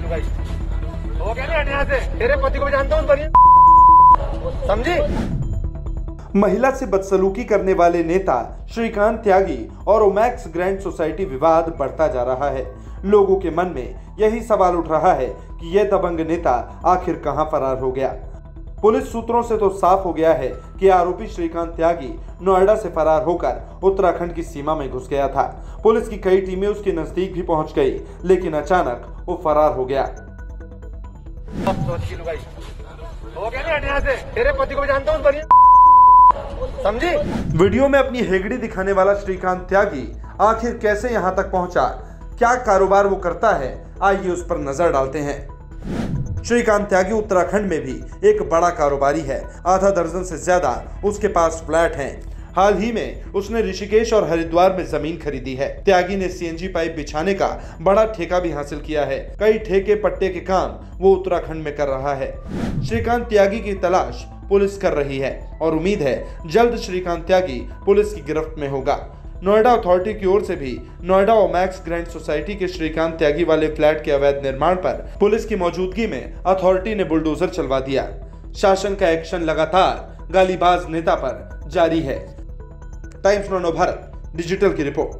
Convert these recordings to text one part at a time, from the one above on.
भाई हो गया नहीं, हट यहाँ से। तेरे पति को भी जानता हूँ, समझी। महिला से बदसलूकी करने वाले नेता श्रीकांत त्यागी और ओमैक्स ग्रैंड सोसाइटी विवाद बढ़ता जा रहा है। लोगों के मन में यही सवाल उठ रहा है कि यह दबंग नेता आखिर कहां फरार हो गया। पुलिस सूत्रों से तो साफ हो गया है कि आरोपी श्रीकांत त्यागी नोएडा से फरार होकर उत्तराखंड की सीमा में घुस गया था। पुलिस की कई टीमें उसके नजदीक भी पहुंच गई, लेकिन अचानक वो फरार हो गया। हो गया नहीं, हट यहाँ से। तेरे पति को भी जानता हूँ, समझी। वीडियो में अपनी हेगड़ी दिखाने वाला श्रीकांत त्यागी आखिर कैसे यहां तक पहुंचा, क्या कारोबार वो करता है, आइए उस पर नजर डालते हैं। श्रीकांत त्यागी उत्तराखंड में भी एक बड़ा कारोबारी है। आधा दर्जन से ज्यादा उसके पास फ्लैट हैं। हाल ही में उसने ऋषिकेश और हरिद्वार में जमीन खरीदी है। त्यागी ने सीएनजी पाइप बिछाने का बड़ा ठेका भी हासिल किया है। कई ठेके पट्टे के काम वो उत्तराखंड में कर रहा है। श्रीकांत त्यागी की तलाश पुलिस कर रही है और उम्मीद है जल्द श्रीकांत त्यागी पुलिस की गिरफ्त में होगा। नोएडा अथॉरिटी की ओर से भी नोएडा ओमैक्स ग्रैंड सोसाइटी के श्रीकांत त्यागी वाले फ्लैट के अवैध निर्माण पर पुलिस की मौजूदगी में अथॉरिटी ने बुलडोजर चलवा दिया। शासन का एक्शन लगातार गालीबाज नेता पर जारी है। टाइम्स नाउ भारत डिजिटल की रिपोर्ट।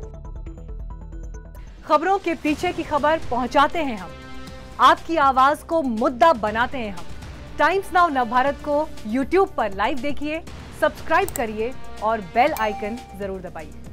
खबरों के पीछे की खबर पहुंचाते हैं हम, आपकी आवाज को मुद्दा बनाते हैं हम। टाइम्स नाउ नवभारत को YouTube पर लाइव देखिए, सब्सक्राइब करिए और बेल आइकन जरूर दबाइए।